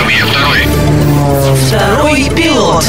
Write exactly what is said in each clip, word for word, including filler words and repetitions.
я второй. Второй пилот.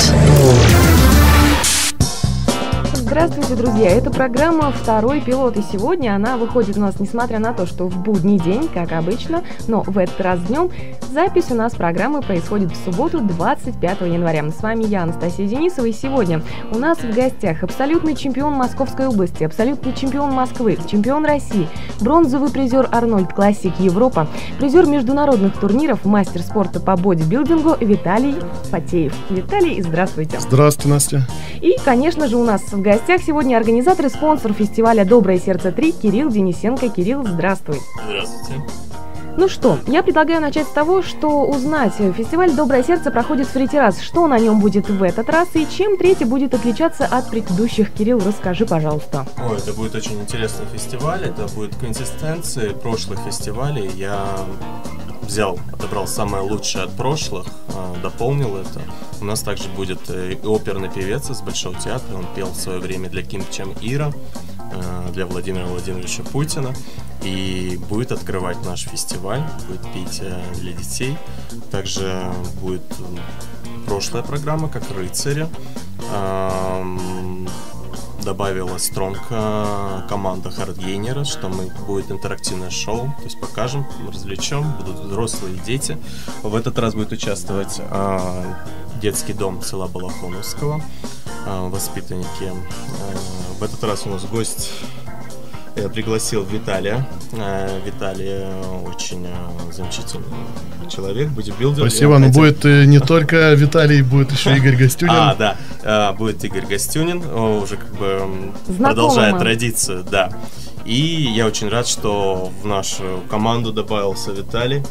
Здравствуйте, друзья! Это программа «Второй пилот», и сегодня она выходит у нас, несмотря на то, что в будний день, как обычно, но в этот раз днем. Запись у нас программы происходит в субботу, двадцать пятого января. С вами я, Анастасия Денисова, и сегодня у нас в гостях абсолютный чемпион Московской области, абсолютный чемпион Москвы, чемпион России, бронзовый призер Арнольд Классик Европа, призер международных турниров, мастер спорта по бодибилдингу Виталий Фатеев. Виталий, здравствуйте! Здравствуйте, Настя! И, конечно же, у нас в гостях сегодня организатор и спонсор фестиваля «Доброе сердце три» Кирилл Денисенко. Кирилл, здравствуй! Здравствуйте! Ну что, я предлагаю начать с того, что узнать. Фестиваль «Доброе сердце» проходит в третий раз. Что на нем будет в этот раз и чем третий будет отличаться от предыдущих? Кирилл, расскажи, пожалуйста. Ой, это будет очень интересный фестиваль. Это будет консистенция прошлых фестивалей. Я взял, отобрал самое лучшее от прошлых, дополнил это. У нас также будет и оперный певец из Большого театра. Он пел в свое время для Ким Чен Ира, для Владимира Владимировича Путина. И будет открывать наш фестиваль, будет петь для детей. Также будет прошлая программа, как «Рыцари». Добавилась Стронг команда Хардгейнера, что мы будет интерактивное шоу, то есть покажем, развлечем, будут взрослые и дети. В этот раз будет участвовать а, детский дом села Балахоновского, а, воспитанники. А, в этот раз у нас гость. Я пригласил Виталия. Виталий очень замечательный человек, бодибилдер. Спасибо, но хотел... будет не только Виталий, будет еще Игорь Гостюнин. А, да, будет Игорь Гостюнин, уже как бы продолжает традицию, да. И я очень рад, что в нашу команду добавился Виталий.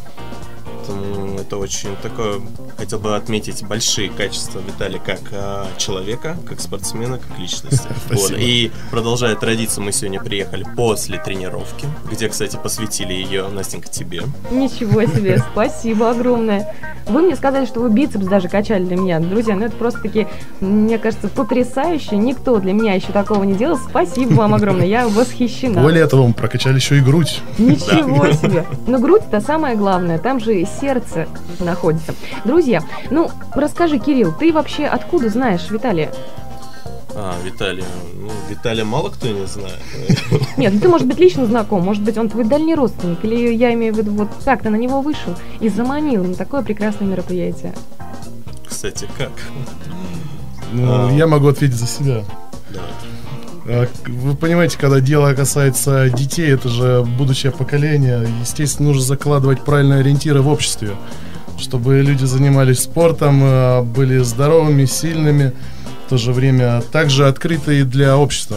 Это очень такое, хотел бы отметить большие качества Виталия как а, человека, как спортсмена, как личности. Вот. И продолжая традицию, мы сегодня приехали после тренировки, где, кстати, посвятили ее, Настенька, тебе. Ничего себе, спасибо огромное. Вы мне сказали, что вы бицепс даже качали для меня. Друзья, ну это просто-таки, мне кажется, потрясающе. Никто для меня еще такого не делал. Спасибо вам огромное, я восхищена. Более того, мы прокачали еще и грудь. Ничего себе. Но грудь-то самое главное, там же сердце находится. Друзья, ну расскажи, Кирилл, ты вообще откуда знаешь Виталия? А, Виталия, ну, Виталия мало кто не знает. Нет, ну ты, может быть, лично знаком, может быть, он твой дальний родственник, или я имею в виду, вот как ты на него вышел и заманил на такое прекрасное мероприятие. Кстати, как? Ну, а... я могу ответить за себя. Да. Вы понимаете, когда дело касается детей, это же будущее поколение, естественно, нужно закладывать правильные ориентиры в обществе, чтобы люди занимались спортом, были здоровыми, сильными, в то же время также открытые для общества.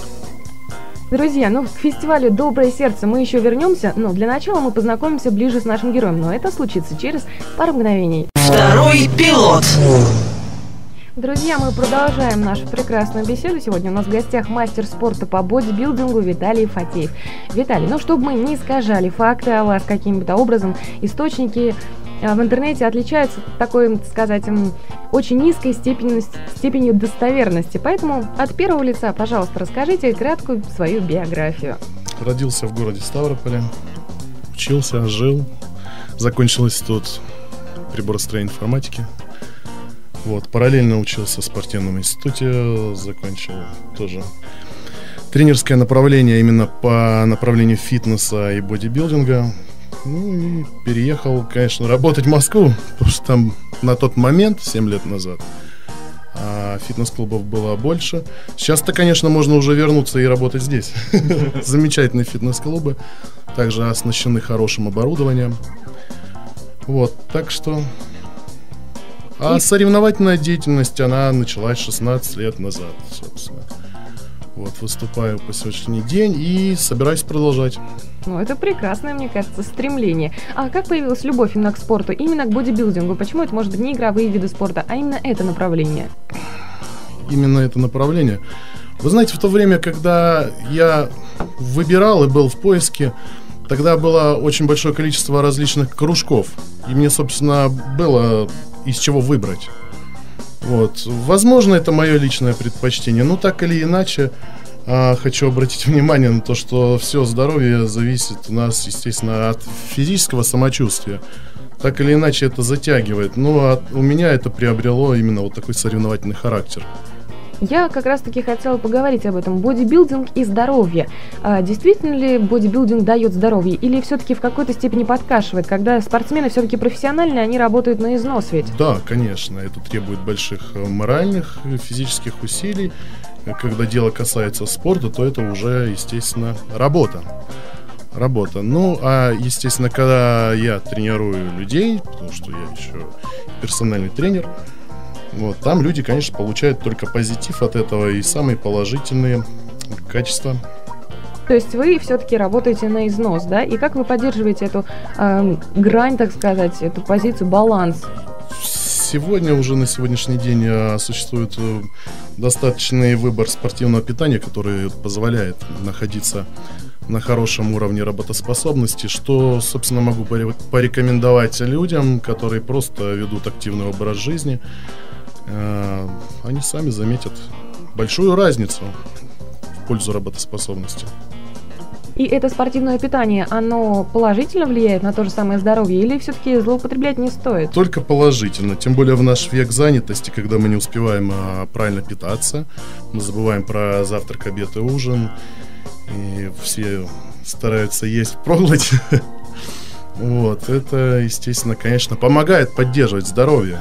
Друзья, ну к фестивалю «Доброе сердце» мы еще вернемся, но для начала мы познакомимся ближе с нашим героем, но это случится через пару мгновений. Второй пилот. Друзья, мы продолжаем нашу прекрасную беседу. Сегодня у нас в гостях мастер спорта по бодибилдингу Виталий Фатеев. Виталий, ну чтобы мы не искажали факты о вас каким-то образом, источники в интернете отличаются такой, так сказать, очень низкой степенью, степенью достоверности. Поэтому от первого лица, пожалуйста, расскажите краткую свою биографию. Родился в городе Ставрополе, учился, жил, закончил институт приборостроения и информатики. Вот, параллельно учился в спортивном институте, закончил тоже тренерское направление именно по направлению фитнеса и бодибилдинга. Ну и переехал, конечно, работать в Москву, потому что там на тот момент, семь лет назад, фитнес-клубов было больше. Сейчас-то, конечно, можно уже вернуться и работать здесь. Замечательные фитнес-клубы, также оснащены хорошим оборудованием. Вот, так что... А соревновательная деятельность, она началась шестнадцать лет назад, собственно. Вот, выступаю по сегодняшний день и собираюсь продолжать. Ну, это прекрасное, мне кажется, стремление. А как появилась любовь именно к спорту, именно к бодибилдингу? Почему это, может быть, не игровые виды спорта, а именно это направление? Именно это направление. Вы знаете, в то время, когда я выбирал и был в поиске, тогда было очень большое количество различных кружков. И мне, собственно, было из чего выбрать. Вот. Возможно, это мое личное предпочтение, но так или иначе а, хочу обратить внимание на то, что все здоровье зависит у нас, естественно, от физического самочувствия. так или иначе это затягивает. Ну, а у меня это приобрело именно вот такой соревновательный характер. Я как раз-таки хотела поговорить об этом. Бодибилдинг и здоровье. А действительно ли бодибилдинг дает здоровье? Или все-таки в какой-то степени подкашивает, когда спортсмены все-таки профессиональные, они работают на износ ведь? Да, конечно. Это требует больших моральных, физических усилий. Когда дело касается спорта, то это уже, естественно, работа. Работа. Ну, а, естественно, когда я тренирую людей, потому что я еще персональный тренер, вот, там люди, конечно, получают только позитив от этого и самые положительные качества. То есть вы все-таки работаете на износ, да? И как вы поддерживаете эту э, грань, так сказать, эту позицию, баланс? Сегодня уже на сегодняшний день существует достаточный выбор спортивного питания, который позволяет находиться на хорошем уровне работоспособности, что, собственно, могу порекомендовать людям, которые просто ведут активный образ жизни. Они сами заметят большую разницу в пользу работоспособности. И это спортивное питание, оно положительно влияет на то же самое здоровье или все-таки злоупотреблять не стоит? Только положительно, тем более в наш век занятости, когда мы не успеваем а, правильно питаться, мы забываем про завтрак, обед и ужин, и все стараются есть впроголодь. Вот, это, естественно, конечно, помогает поддерживать здоровье.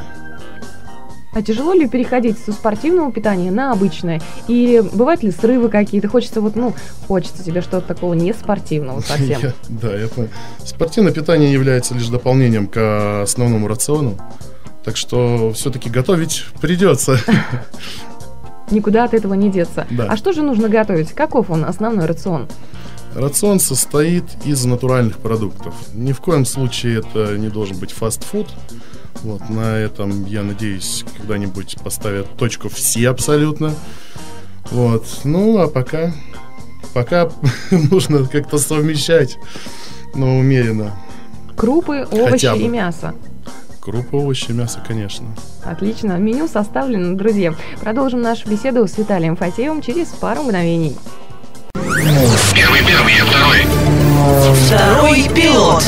А тяжело ли переходить со спортивного питания на обычное? Или бывают ли срывы какие-то? Хочется вот, ну, хочется тебе что-то такого не спортивного совсем. Я, да, я понял. Спортивное питание является лишь дополнением к основному рациону. Так что все-таки готовить придется. Никуда от этого не деться. Да. А что же нужно готовить? Каков он, основной рацион? Рацион состоит из натуральных продуктов. Ни в коем случае это не должен быть фастфуд. Вот, на этом, я надеюсь, когда-нибудь поставят точку все абсолютно. Вот, ну, а пока, пока нужно как-то совмещать, но умеренно. Крупы, овощи и мясо. Крупы, овощи, мясо, конечно. Отлично, меню составлено, друзья. Продолжим нашу беседу с Виталием Фатеевым через пару мгновений. Первый, первый, я второй. Второй пилот.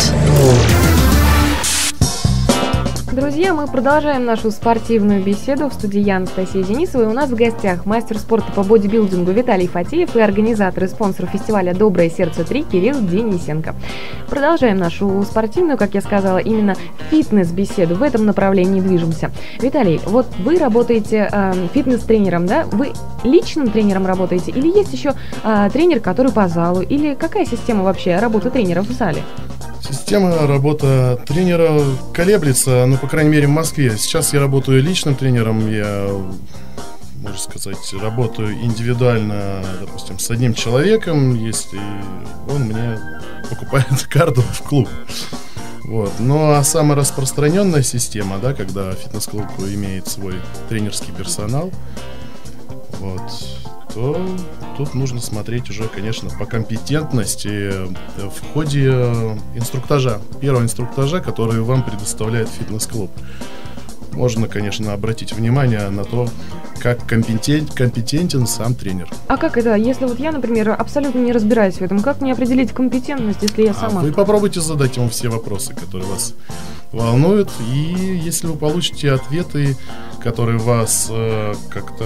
Друзья, мы продолжаем нашу спортивную беседу. В студии я, Анастасия Денисова. И у нас в гостях мастер спорта по бодибилдингу Виталий Фатеев и организатор и спонсор фестиваля «Доброе сердце три» Кирилл Денисенко. Продолжаем нашу спортивную, как я сказала, именно фитнес-беседу. В этом направлении движемся. Виталий, вот вы работаете э, фитнес-тренером, да? Вы личным тренером работаете или есть еще э, тренер, который по залу? Или какая система вообще работы тренеров в зале? Система работы тренера колеблется, ну, по крайней мере, в Москве. Сейчас я работаю личным тренером, я, можно сказать, работаю индивидуально, допустим, с одним человеком, если он мне покупает карту в клуб. Вот. Ну, а самая распространенная система, да, когда фитнес-клуб имеет свой тренерский персонал, вот, то тут нужно смотреть уже, конечно, по компетентности в ходе инструктажа, первого инструктажа, который вам предоставляет фитнес-клуб. Можно, конечно, обратить внимание на то, как компетент, компетентен сам тренер. А как это, если вот я, например, абсолютно не разбираюсь в этом, как мне определить компетентность, если я сама? А вы попробуйте задать ему все вопросы, которые вас волнуют, и если вы получите ответы, которые вас э, как-то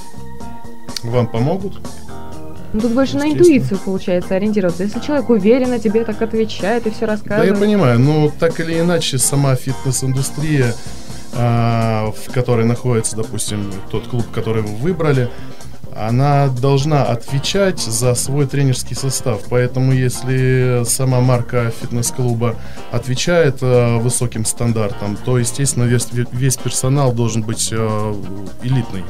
вам помогут. Ну, тут больше на интуицию, получается, ориентироваться. Если человек уверенно тебе так отвечает и все рассказывает. Да, я понимаю, но так или иначе сама фитнес-индустрия, а, в которой находится, допустим, тот клуб, который вы выбрали, она должна отвечать за свой тренерский состав. Поэтому если сама марка фитнес-клуба отвечает а, высоким стандартам, то, естественно, весь, весь персонал должен быть а, элитный.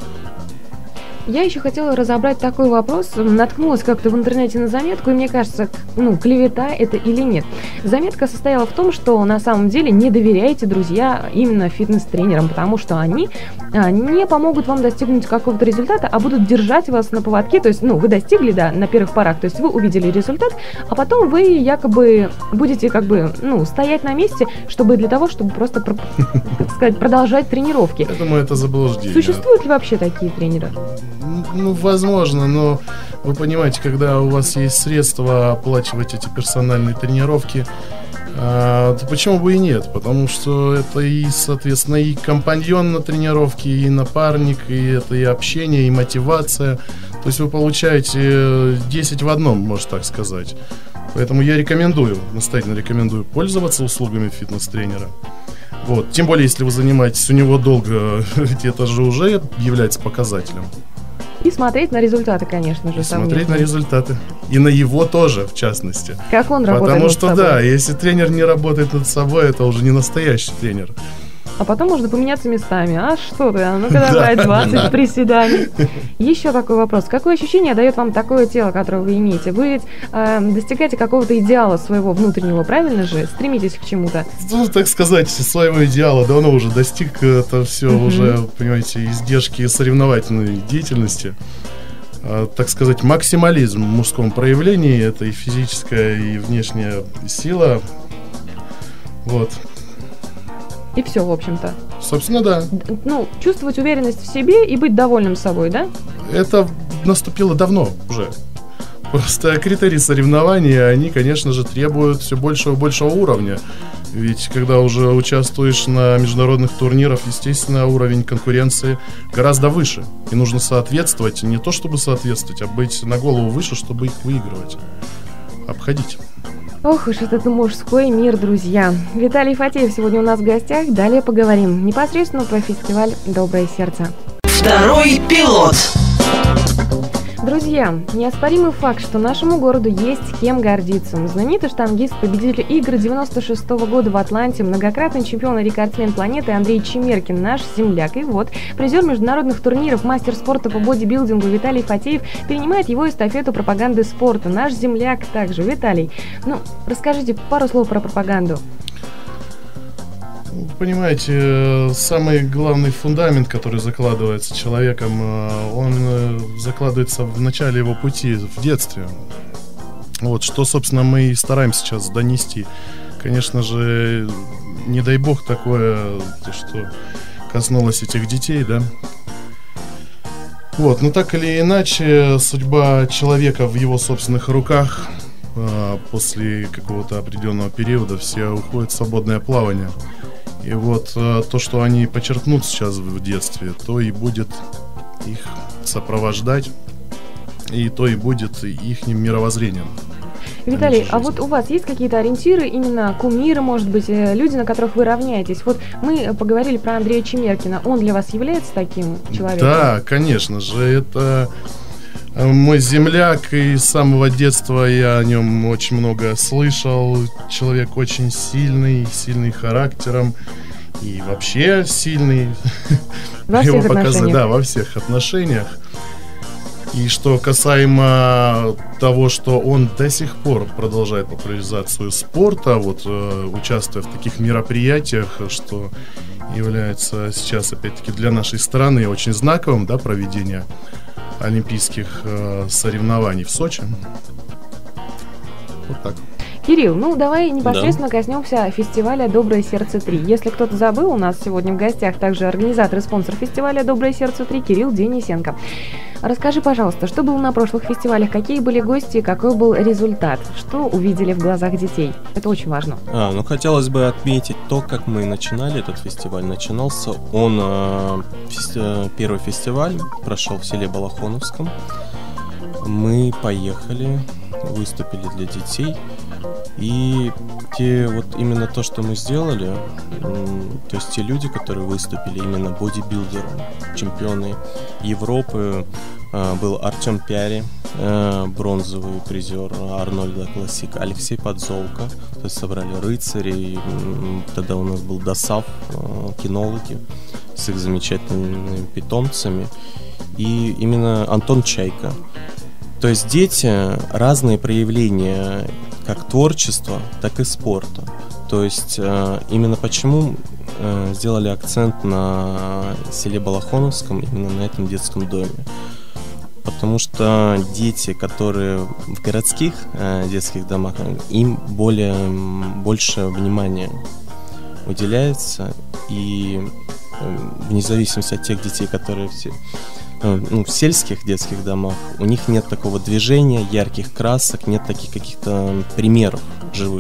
Я еще хотела разобрать такой вопрос. Наткнулась как-то в интернете на заметку, и мне кажется, ну, клевета это или нет. Заметка состояла в том, что на самом деле не доверяйте, друзья, именно фитнес-тренерам, потому что они а, не помогут вам достигнуть какого-то результата, а будут держать вас на поводке. То есть, ну, вы достигли, да, на первых порах, то есть вы увидели результат, а потом вы якобы будете как бы, ну, стоять на месте, чтобы для того, чтобы просто, так сказать, продолжать тренировки. Я думаю, это заблуждение. Существуют ли вообще такие тренеры? Ну, возможно, но вы понимаете, когда у вас есть средства оплачивать эти персональные тренировки, А, то почему бы и нет? Потому что это и, соответственно, и компаньон на тренировке, и напарник, и это и общение, и мотивация. То есть вы получаете десять в одном, можно так сказать. Поэтому я рекомендую, настоятельно рекомендую пользоваться услугами фитнес-тренера. Вот. Тем более, если вы занимаетесь у него долго, ведь это же уже является показателем. И смотреть на результаты, конечно же. И смотреть на результаты. И на его тоже, в частности. Как он работает Потому над что, собой. да, если тренер не работает над собой, это уже не настоящий тренер. А потом можно поменяться местами. А что ты? А ну-ка давай двадцать приседаний. Еще такой вопрос. Какое ощущение дает вам такое тело, которое вы имеете? Вы ведь э, достигаете какого-то идеала своего внутреннего, правильно же? Стремитесь к чему-то? Ну, так сказать, своего идеала давно уже достиг. Это все mm-hmm. уже, понимаете, издержки соревновательной деятельности. А, так сказать, максимализм в мужском проявлении. Это и физическая, и внешняя сила. Вот. И все, в общем-то. Собственно, да. Ну, чувствовать уверенность в себе и быть довольным собой, да? Это наступило давно уже. Просто критерии соревнования, они, конечно же, требуют все большего и большего уровня. Ведь когда уже участвуешь на международных турнирах, естественно, уровень конкуренции гораздо выше. И нужно соответствовать, не то чтобы соответствовать, а быть на голову выше, чтобы их выигрывать, обходить. Ох уж этот мужской мир, друзья. Виталий Фатеев сегодня у нас в гостях. Далее поговорим непосредственно про фестиваль «Доброе сердце». Второй пилот. Друзья, неоспоримый факт, что нашему городу есть кем гордиться. Знаменитый штангист, победитель игр девяносто шестого года в Атланте, многократный чемпион и рекордсмен планеты Андрей Чемеркин, наш земляк. И вот, призер международных турниров, мастер спорта по бодибилдингу Виталий Фатеев перенимает его эстафету пропаганды спорта. Наш земляк также. Виталий, ну, расскажите пару слов про пропаганду. Понимаете, самый главный фундамент, который закладывается человеком, он закладывается в начале его пути, в детстве. Вот, что, собственно, мы и стараемся сейчас донести. Конечно же, не дай бог такое, что коснулось этих детей, да. Вот, но так или иначе, судьба человека в его собственных руках. После какого-то определенного периода все уходят в свободное плавание. И вот то, что они подчеркнут сейчас в детстве, то и будет их сопровождать, и то и будет их мировоззрением. Виталий, а вот у вас есть какие-то ориентиры, именно кумиры, может быть, люди, на которых вы равняетесь? Вот мы поговорили про Андрея Чемеркина. Он для вас является таким человеком? Да, конечно же. Это мой земляк, и с самого детства я о нем очень много слышал. Человек очень сильный, сильный характером и вообще сильный. Во всех отношениях. Да, во всех отношениях. И что касаемо того, что он до сих пор продолжает популяризацию спорта, вот э, участвуя в таких мероприятиях, что является сейчас, опять-таки, для нашей страны очень знаковым, да, проведение олимпийских э, соревнований в Сочи. Вот так. Кирилл, ну давай непосредственно да. коснемся фестиваля «Доброе сердце три». Если кто-то забыл, у нас сегодня в гостях также организатор и спонсор фестиваля «Доброе сердце три» Кирилл Денисенко. Расскажи, пожалуйста, что было на прошлых фестивалях, какие были гости, какой был результат, что увидели в глазах детей? Это очень важно. А, ну, хотелось бы отметить то, как мы начинали этот фестиваль. Начинался он, э, фести- первый фестиваль прошел в селе Балахоновском. Мы поехали, выступили для детей. И те, вот именно то, что мы сделали, то есть те люди, которые выступили, именно бодибилдеры, чемпионы Европы, был Артем Пяри, бронзовый призер Арнольда Классик, Алексей Подзолко, то есть собрали рыцарей, тогда у нас был ДОСАВ, кинологи с их замечательными питомцами, и именно Антон Чайка. То есть дети, разные проявления как творчества, так и спорта. То есть э, именно почему э, сделали акцент на селе Балахоновском, именно на этом детском доме. Потому что дети, которые в городских э, детских домах, им более, больше внимания уделяется. И э, вне зависимости от тех детей, которые все... Ну, в сельских детских домах у них нет такого движения, ярких красок, нет таких каких-то примеров живых. То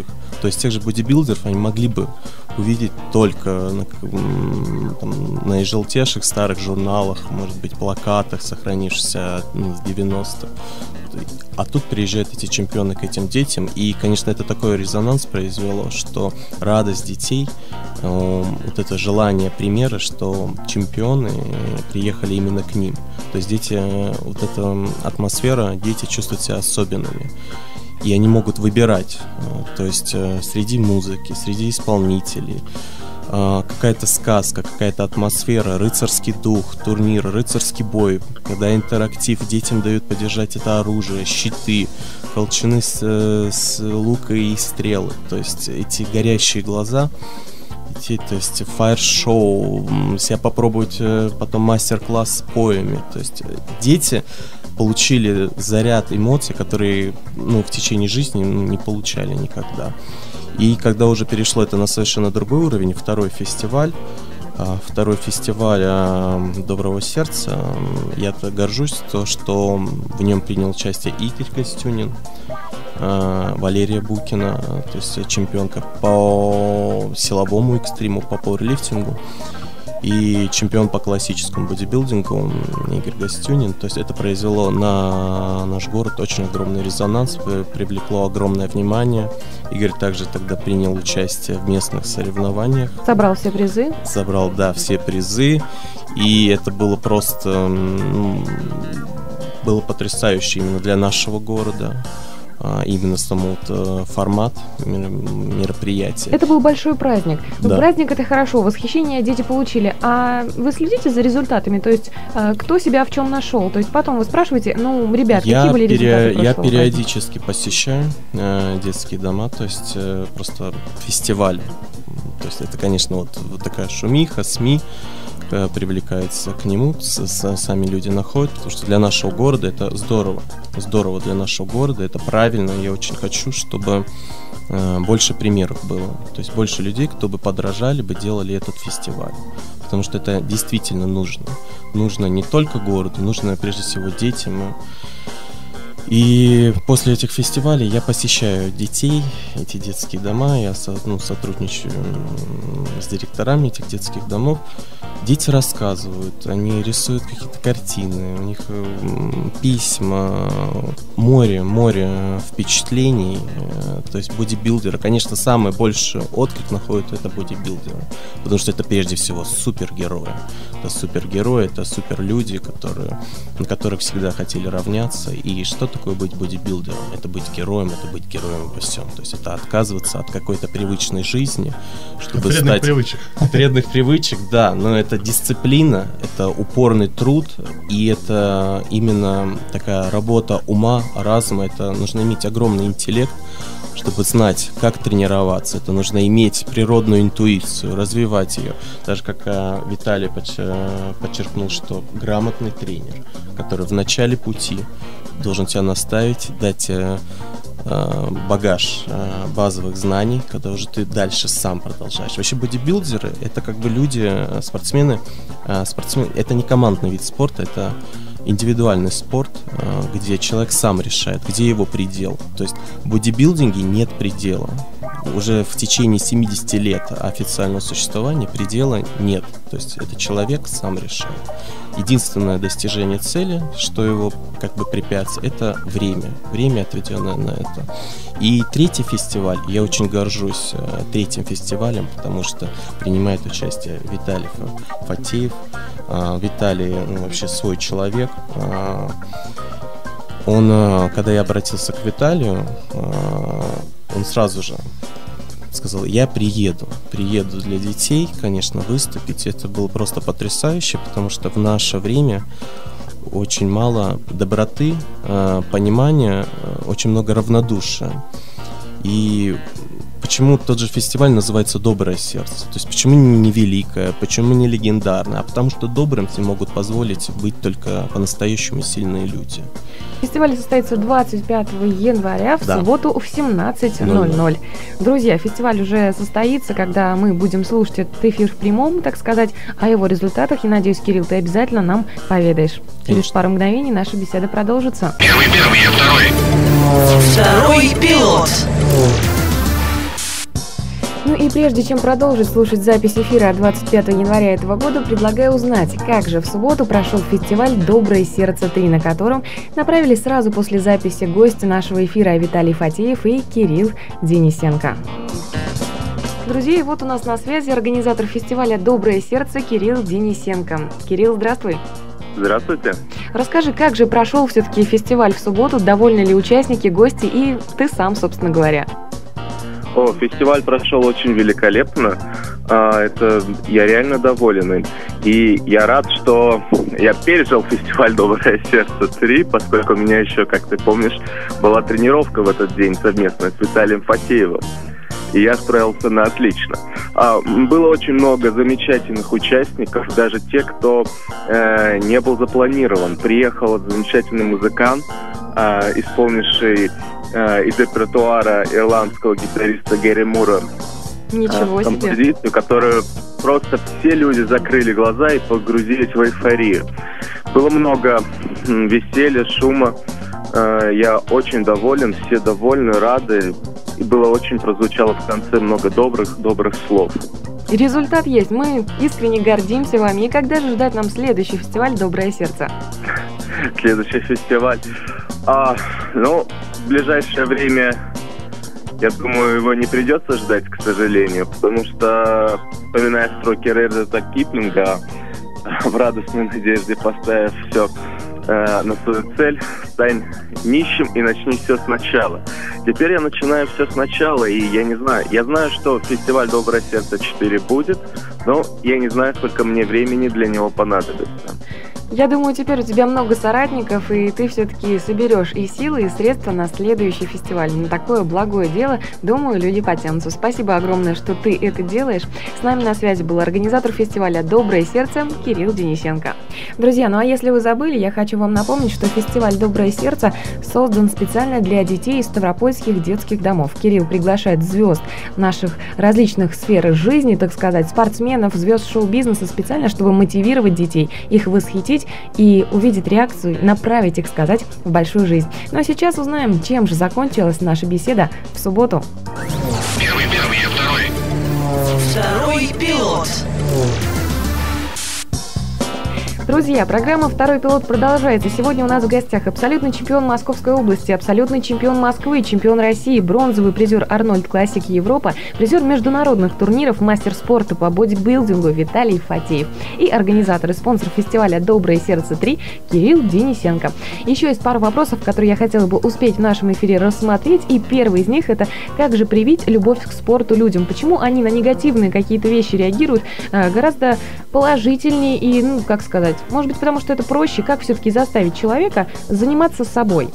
То есть тех же бодибилдеров они могли бы увидеть только на, там, на желтейших старых журналах, может быть, плакатах, сохранившихся ну, с девяностых. А тут приезжают эти чемпионы к этим детям, и, конечно, это такой резонанс произвело, что радость детей, э, вот это желание примера, что чемпионы приехали именно к ним. То есть дети, вот эта атмосфера, дети чувствуют себя особенными. И они могут выбирать, то есть среди музыки, среди исполнителей, какая-то сказка, какая-то атмосфера, рыцарский дух, турнир, рыцарский бой, когда интерактив, детям дают подержать это оружие, щиты, колчаны с, с лука и стрелы, то есть эти горящие глаза, эти, то есть фаер-шоу, себя попробовать потом мастер-класс с поями, то есть дети получили заряд эмоций, которые ну, в течение жизни не получали никогда. И когда уже перешло это на совершенно другой уровень, второй фестиваль, второй фестиваль Доброго сердца, я горжусь, то, что в нем принял участие Игорь Гостюнин, Валерия Букина, то есть чемпионка по силовому экстриму, по пауэрлифтингу, и чемпион по классическому бодибилдингу Игорь Гостюнин. То есть это произвело на наш город очень огромный резонанс, привлекло огромное внимание. Игорь также тогда принял участие в местных соревнованиях. Собрал все призы? Собрал, да, все призы. И это было просто... Ну, было потрясающе именно для нашего города. Именно сам вот формат мероприятия. Это был большой праздник. Да. Праздник — это хорошо, восхищение дети получили. А вы следите за результатами? То есть кто себя в чем нашел? То есть потом вы спрашиваете, ну, ребят, я какие были пере... результаты? Я периодически праздника? посещаю э, детские дома, то есть э, просто фестиваль. То есть это, конечно, вот, вот такая шумиха, СМИ привлекается к нему, с, с, сами люди находят, потому что для нашего города это здорово, здорово для нашего города, это правильно, я очень хочу, чтобы э, больше примеров было, то есть больше людей, кто бы подражали, бы делали этот фестиваль, потому что это действительно нужно, нужно не только городу, нужно прежде всего детям. И после этих фестивалей я посещаю детей, эти детские дома, я ну, сотрудничаю с директорами этих детских домов. Дети рассказывают, они рисуют какие-то картины, у них письма, море, море впечатлений. То есть бодибилдеры, конечно, самый большой отклик находят это бодибилдеры, потому что это прежде всего супергерои. Это супергерои, это суперлюди, которые, на которых всегда хотели равняться. И что такое быть бодибилдером? Это быть героем, это быть героем во всем. То есть это отказываться от какой-то привычной жизни, чтобы от вредных стать... привычек. От вредных привычек, да, но это дисциплина, это упорный труд, и это именно такая работа ума, разума, это нужно иметь огромный интеллект, чтобы знать, как тренироваться. Это нужно иметь природную интуицию, развивать ее. Даже как а, Виталий подчеркнул, что грамотный тренер, который в начале пути должен тебя наставить, дать а, багаж а, базовых знаний, когда уже ты дальше сам продолжаешь. Вообще бодибилдеры — это как бы люди, спортсмены, а, спортсмены, это не командный вид спорта, это индивидуальный спорт, где человек сам решает, где его предел. То есть в бодибилдинге нет предела. Уже в течение семидесяти лет официального существования предела нет. То есть это человек сам решает. Единственное достижение цели, что его как бы препятствует, это время. Время, отведенное на это. И третий фестиваль, я очень горжусь третьим фестивалем, потому что принимает участие Виталий Фатеев. Виталий ну, вообще свой человек. Он, когда я обратился к Виталию, он сразу же сказал: я приеду, приеду для детей, конечно, выступить. Это было просто потрясающе, потому что в наше время очень мало доброты, понимания, очень много равнодушия. И почему тот же фестиваль называется «Доброе сердце»? То есть почему не великое, почему не легендарное? А потому что добрым себе могут позволить быть только по-настоящему сильные люди. Фестиваль состоится двадцать пятого января в да. субботу в семнадцать ноль ноль. Друзья, фестиваль уже состоится, когда мы будем слушать этот эфир в прямом, так сказать. О его результатах, я надеюсь, Кирилл, ты обязательно нам поведаешь. Конечно. Через пару мгновений наша беседа продолжится. Первый, первый, я второй. Второй пилот. Ну и прежде чем продолжить слушать запись эфира от двадцать пятого января этого года, предлагаю узнать, как же в субботу прошел фестиваль «Доброе сердце три», на котором направились сразу после записи гости нашего эфира Виталий Фатеев и Кирилл Денисенко. Друзья, и вот у нас на связи организатор фестиваля «Доброе сердце» Кирилл Денисенко. Кирилл, здравствуй. Здравствуйте. Расскажи, как же прошел все-таки фестиваль в субботу, довольны ли участники, гости и ты сам, собственно говоря? О, фестиваль прошел очень великолепно. А, это я реально доволен им. И я рад, что я пережил фестиваль «Доброе сердце три», поскольку у меня еще, как ты помнишь, была тренировка в этот день совместно с Виталием Фатеевым. И я справился на отлично. А, было очень много замечательных участников, даже те, кто э, не был запланирован. Приехал замечательный музыкант, э, исполнивший э, из репертуара ирландского гитариста Гэри Мура. Ничего э, себе. Композицию, которую просто все люди закрыли глаза и погрузились в эйфорию. Было много м, веселья, шума. Э, я очень доволен, все довольны, рады. И было очень, прозвучало в конце много добрых, добрых слов. Результат есть. Мы искренне гордимся вами. И когда же ждать нам следующий фестиваль «Доброе сердце»? Следующий фестиваль? А, ну, в ближайшее время, я думаю, его не придется ждать, к сожалению, потому что, вспоминая строки Редерта Киплинга, в радостной надежде поставив все э, на свою цель, стань нищим и начни все сначала. Теперь я начинаю все сначала, и я не знаю, я знаю, что фестиваль «Доброе сердце четыре» будет, но я не знаю, сколько мне времени для него понадобится. Я думаю, теперь у тебя много соратников, и ты все-таки соберешь и силы, и средства на следующий фестиваль. На такое благое дело, думаю, люди потянутся. Спасибо огромное, что ты это делаешь. С нами на связи был организатор фестиваля «Доброе сердце» Кирилл Денисенко. Друзья, ну а если вы забыли, я хочу вам напомнить, что фестиваль «Доброе сердце» создан специально для детей из ставропольских детских домов. Кирилл приглашает звезд наших различных сфер жизни, так сказать, спортсменов, звезд шоу-бизнеса специально, чтобы мотивировать детей, их восхитить и увидеть реакцию, направить их, сказать, в большую жизнь. Ну а сейчас узнаем, чем же закончилась наша беседа в субботу. Первый, первый, я второй. Второй пилот. Друзья, программа «Второй пилот» продолжается. Сегодня у нас в гостях абсолютный чемпион Московской области, абсолютный чемпион Москвы, чемпион России, бронзовый призер Арнольд Классик Европа, призер международных турниров, мастер спорта по бодибилдингу Виталий Фатеев и организатор и спонсор фестиваля «Доброе сердце три» Кирилл Денисенко. Еще есть пару вопросов, которые я хотела бы успеть в нашем эфире рассмотреть. И первый из них – это как же привить любовь к спорту людям? Почему они на негативные какие-то вещи реагируют э, гораздо положительнее и, ну, как сказать, может быть, потому что это проще. Как все-таки заставить человека заниматься собой?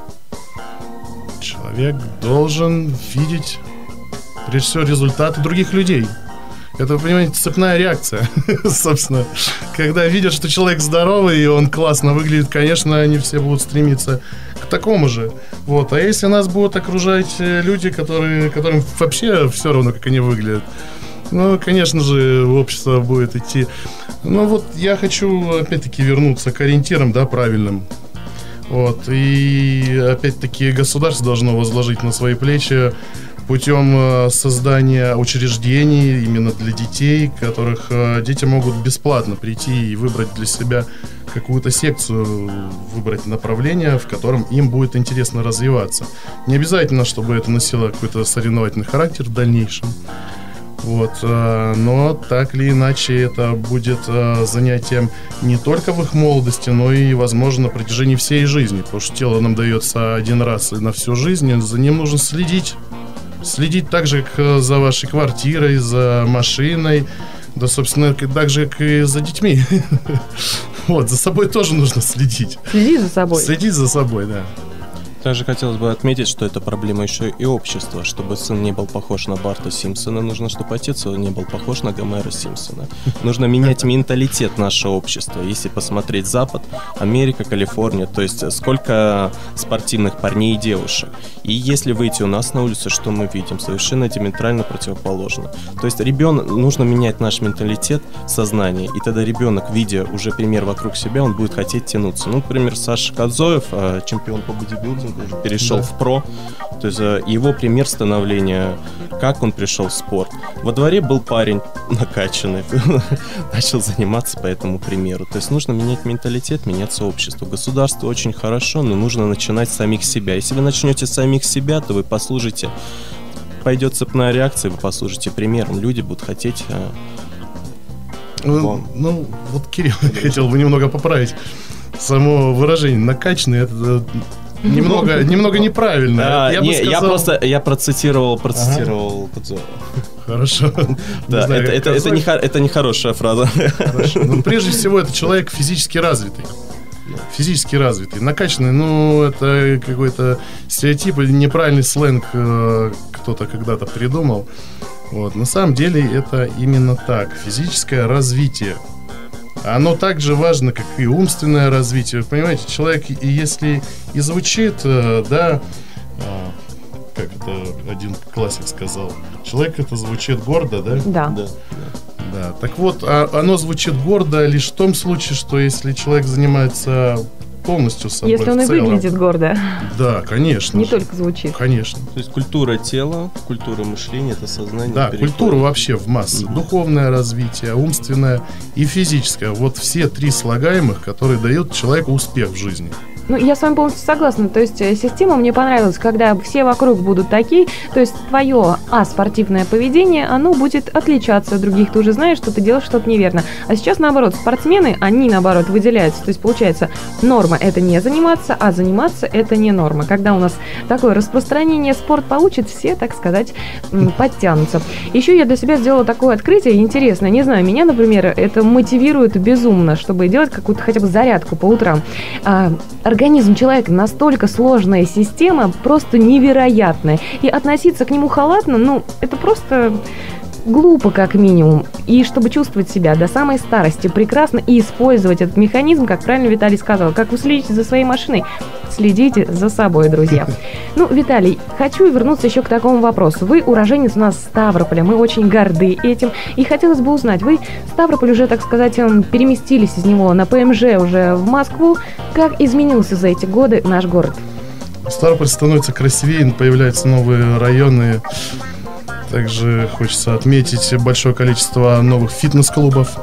Человек должен видеть, прежде всего, результаты других людей. Это, вы понимаете, цепная реакция. Собственно, когда видят, что человек здоровый и он классно выглядит, конечно, они все будут стремиться к такому же. Вот. А если нас будут окружать люди, которые, которым вообще все равно, как они выглядят, ну, конечно же, общество будет идти. Ну, вот я хочу, опять-таки, вернуться к ориентирам, да, правильным. Вот. И, опять-таки, государство должно возложить на свои плечи путем создания учреждений именно для детей, которых дети могут бесплатно прийти и выбрать для себя какую-то секцию, выбрать направление, в котором им будет интересно развиваться. Не обязательно, чтобы это носило какой-то соревновательный характер в дальнейшем. Вот, но так или иначе это будет занятием не только в их молодости, но и, возможно, на протяжении всей жизни, потому что тело нам дается один раз и на всю жизнь, и за ним нужно следить. Следить так же, как за вашей квартирой, за машиной, да, собственно, так же, как и за детьми. Вот, за собой тоже нужно следить. Следить за собой. Следить за собой, да. Также хотелось бы отметить, что это проблема еще и общества. Чтобы сын не был похож на Барта Симпсона, нужно, чтобы отец не был похож на Гомера Симпсона. Нужно менять менталитет нашего общества. Если посмотреть Запад, Америка, Калифорния, то есть сколько спортивных парней и девушек. И если выйти у нас на улицу, что мы видим? Совершенно диаметрально противоположно. То есть ребенок, нужно менять наш менталитет, сознание, и тогда ребенок, видя уже пример вокруг себя, он будет хотеть тянуться. Ну, например, Саша Кадзоев, чемпион по бодибилдингу, уже перешел Да. в про. То есть э, его пример становления, как он пришел в спорт. Во дворе был парень накачанный, начал заниматься по этому примеру. То есть нужно менять менталитет, менять сообщество. Государство очень хорошо, но нужно начинать с самих себя. Если вы начнете с самих себя, то вы послужите, пойдет цепная реакция, вы послужите примером. Люди будут хотеть... э, Ну, Вон. ну, вот Кирилл хотел бы немного поправить. Само выражение «накачанный» — это немного, немного неправильно. А, я, бы не, я сказал- просто я процитировал, процитировал Кудзова. Хорошо. Не Да, знаю, это, как это, это, назвать. не, хо- это не хорошая фраза. Хорошо. Ну, прежде всего, это человек физически развитый. Физически развитый. Накачанный, ну, это какой-то стереотип или неправильный сленг э, кто-то когда-то придумал. Вот. На самом деле это именно так. Физическое развитие. Оно также важно, как и умственное развитие. Вы понимаете, человек, и если и звучит, э, да, э, как это один классик сказал, человек это звучит гордо, да? Да. Да. Да, так вот, а, оно звучит гордо лишь в том случае, что если человек занимается полностью собой Если он в и целом. выглядит гордо, Да, конечно. не же. только звучит. Конечно. То есть культура тела, культура мышления, это сознание. Да, переходит. культура вообще в массы. Мгм. Духовное развитие, умственное и физическое. Вот все три слагаемых, которые дают человеку успех в жизни. Ну, я с вами полностью согласна. То есть э, система мне понравилась, когда все вокруг будут такие. То есть твое а-спортивное поведение, оно будет отличаться от других. Ты уже знаешь, что ты делаешь что-то неверно. А сейчас, наоборот, спортсмены, они, наоборот, выделяются. То есть, получается, норма – это не заниматься, а заниматься – это не норма. Когда у нас такое распространение спорт получит, все, так сказать, м, подтянутся. Еще я для себя сделала такое открытие интересное. Не знаю, меня, например, это мотивирует безумно, чтобы делать какую-то хотя бы зарядку по утрам. А, Организм человека настолько сложная система, просто невероятная. И относиться к нему халатно, ну, это просто глупо, как минимум. И чтобы чувствовать себя до самой старости прекрасно и использовать этот механизм, как правильно Виталий сказал, как вы следите за своей машиной, следите за собой, друзья. Ну, Виталий, хочу вернуться еще к такому вопросу. Вы уроженец у нас Ставрополя, мы очень горды этим. И хотелось бы узнать, вы Ставрополь уже, так сказать, эм, переместились из него на ПМЖ уже в Москву. Как изменился за эти годы наш город? Ставрополь становится красивее, появляются новые районы. Также хочется отметить большое количество новых фитнес-клубов.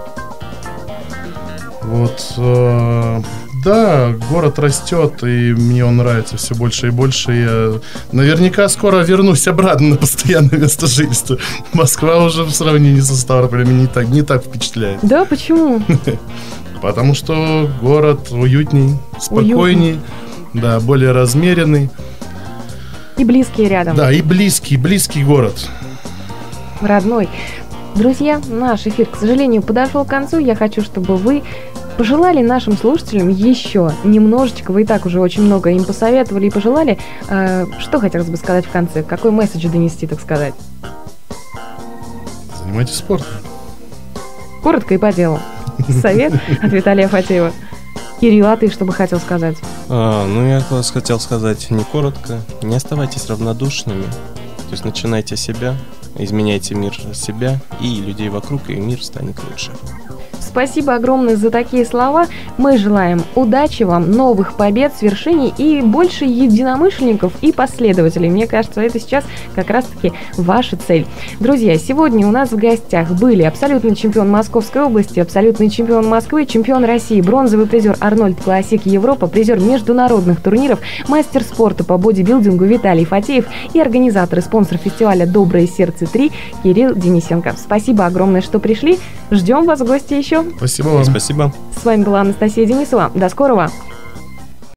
Вот. э, Да, город растет, и мне он нравится все больше и больше. Я наверняка скоро вернусь обратно на постоянное место жительства. Москва уже в сравнении со Ставрополем не так, не так впечатляет. Да, почему? Потому что город уютней, спокойней, да, более размеренный. И близкие рядом. Да, и близкий, близкий город. Родной. Друзья, наш эфир, к сожалению, подошел к концу. Я хочу, чтобы вы пожелали нашим слушателям еще немножечко, вы и так уже очень много им посоветовали и пожелали. Э, что хотелось бы сказать в конце? Какой месседж донести, так сказать? Занимайтесь спортом. Коротко и по делу. Совет от Виталия Фатеева. Кирилл, а ты что бы хотел сказать? А, ну, я вас хотел сказать не коротко. Не оставайтесь равнодушными. То есть начинайте себя, изменяйте мир себя и людей вокруг, и мир станет лучше. Спасибо огромное за такие слова. Мы желаем удачи вам, новых побед, свершений и больше единомышленников и последователей. Мне кажется, это сейчас как раз-таки ваша цель. Друзья, сегодня у нас в гостях были абсолютный чемпион Московской области, абсолютный чемпион Москвы, чемпион России, бронзовый призер Арнольд Классик Европа, призер международных турниров, мастер спорта по бодибилдингу Виталий Фатеев и организатор и спонсор фестиваля «Доброе сердце три» Кирилл Денисенко. Спасибо огромное, что пришли. Ждем вас в гости еще. Спасибо вам. Спасибо. С вами была Анастасия Денисова. До скорого!